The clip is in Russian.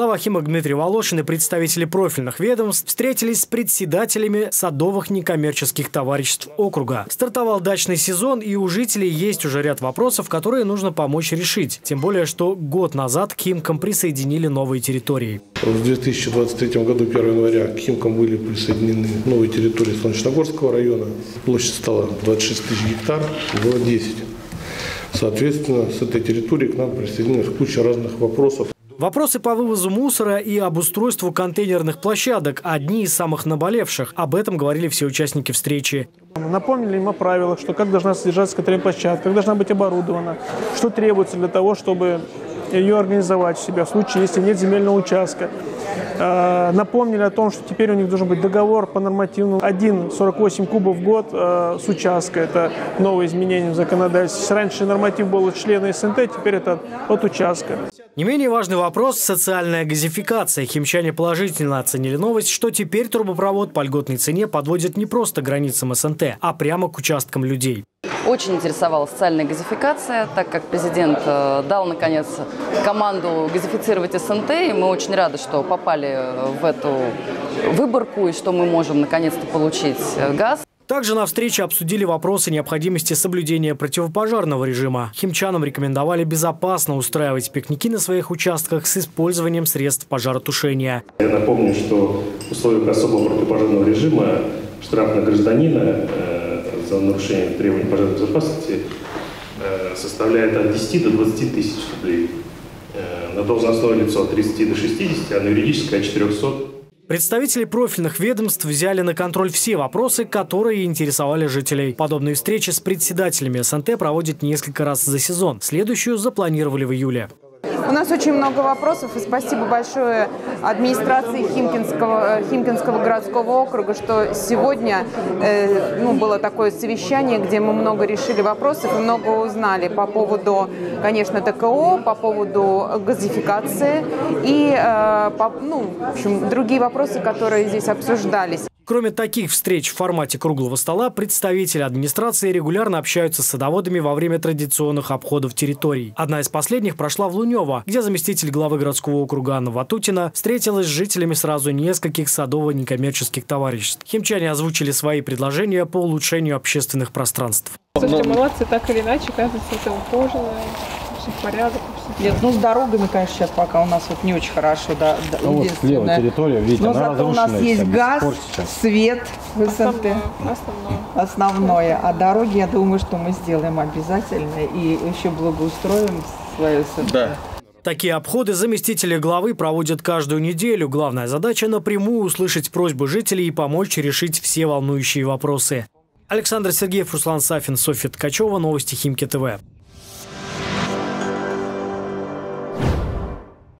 Глава Химок Дмитрий Волошин и представители профильных ведомств встретились с председателями садовых некоммерческих товариществ округа. Стартовал дачный сезон, и у жителей есть уже ряд вопросов, которые нужно помочь решить. Тем более, что год назад к Химкам присоединили новые территории. В 2023 году, 1 января, к Химкам были присоединены новые территории Солнечногорского района. Площадь стала 26 тысяч гектар, было 10. Соответственно, с этой территории к нам присоединилась куча разных вопросов. Вопросы по вывозу мусора и обустройству контейнерных площадок – одни из самых наболевших. Об этом говорили все участники встречи. Напомнили им о правилах, что как должна содержаться контейнерная площадка, как должна быть оборудована, что требуется для того, чтобы ее организовать в себя в случае, если нет земельного участка. Напомнили о том, что теперь у них должен быть договор по нормативному 1,48 кубов в год с участка. Это новое изменение в законодательстве. Раньше норматив был от члена СНТ, теперь это от участка. Не менее важный вопрос – социальная газификация. Химчане положительно оценили новость, что теперь трубопровод по льготной цене подводит не просто к границам СНТ, а прямо к участкам людей. Очень интересовала социальная газификация, так как президент дал, наконец, команду газифицировать СНТ, и мы очень рады, что попали в эту выборку и что мы можем, наконец-то, получить газ. Также на встрече обсудили вопросы необходимости соблюдения противопожарного режима. Химчанам рекомендовали безопасно устраивать пикники на своих участках с использованием средств пожаротушения. Я напомню, что в условиях особого противопожарного режима штраф на гражданина за нарушение требований пожарной безопасности составляет от 10 до 20 тысяч рублей. На должностное лицо от 30 до 60, а на юридическое от 400. Представители профильных ведомств взяли на контроль все вопросы, которые интересовали жителей. Подобные встречи с председателями СНТ проводят несколько раз за сезон. Следующую запланировали в июле. У нас очень много вопросов, и спасибо большое администрации Химкинского городского округа, что сегодня было такое совещание, где мы много решили вопросов и много узнали по поводу, конечно, ТКО, по поводу газификации и в общем, другие вопросы, которые здесь обсуждались. Кроме таких встреч в формате круглого стола, представители администрации регулярно общаются с садоводами во время традиционных обходов территорий. Одна из последних прошла в Лунёво, где заместитель главы городского округа Анна Ватутина встретилась с жителями сразу нескольких садово-некоммерческих товариществ. Химчане озвучили свои предложения по улучшению общественных пространств. Слушайте, молодцы, так или иначе, кажется, это ухоженное. Порядок. Нет, с дорогами, конечно, сейчас пока у нас вот не очень хорошо. Да, вот слева территория, видите, но зато у нас есть газ, свет в СНТ. Основное. А дороги, я думаю, что мы сделаем обязательно и еще благоустроим свою СНТ. Да. Такие обходы заместители главы проводят каждую неделю. Главная задача – напрямую услышать просьбы жителей и помочь решить все волнующие вопросы. Александр Сергеев, Руслан Сафин, Софья Ткачева. Новости Химки ТВ.